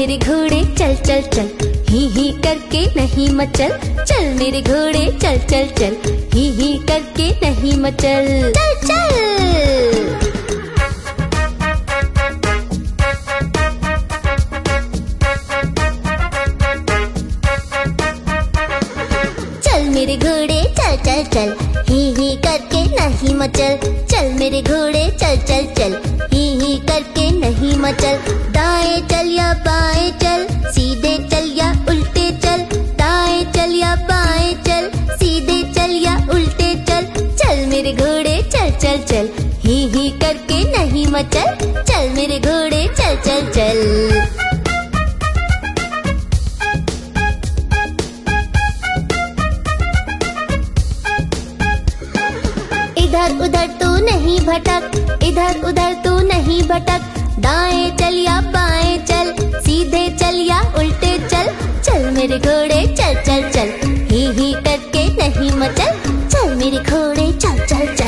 मेरे घोड़े चल चल चल, ही करके नहीं मचल। चल मेरे घोड़े चल चल चल, ही करके नहीं मचल। चल चल मेरे घोड़े चल चल चल, ही करके नहीं मचल। चल मेरे घोड़े चल चल चल, ही करके नहीं मचल। दाएं चल या बाएं चल, सीधे चल या उल्टे चल। दाएं चल या बाएं चल, सीधे चल या उल्टे चल। चल मेरे घोड़े चल चल चल, ही करके नहीं मचल। चल मेरे घोड़े चल चल चल। इधर उधर तू नहीं भटक, इधर उधर तू नहीं भटक। दाएं चल या बाएं चल, सीधे चल या उल्टे चल। चल मेरे घोड़े चल चल चल, ही करके नहीं मचल। चल मेरे घोड़े चल चल चल।